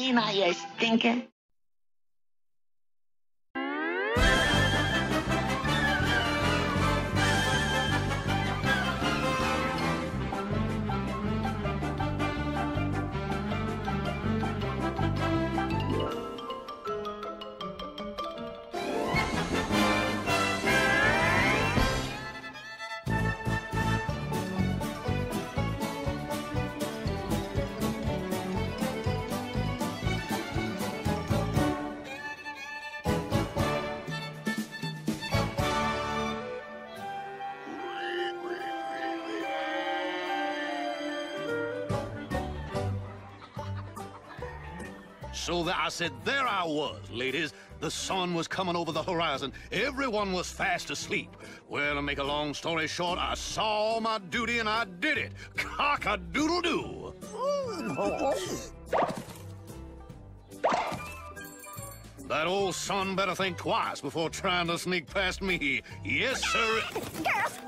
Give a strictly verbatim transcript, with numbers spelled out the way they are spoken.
You know you're stinking. So that I said, there I was, ladies. The sun was coming over the horizon. Everyone was fast asleep. Well, to make a long story short, I saw my duty and I did it. Cock-A-Doodle-Doo. That old sun better think twice before trying to sneak past me. Yes, sir.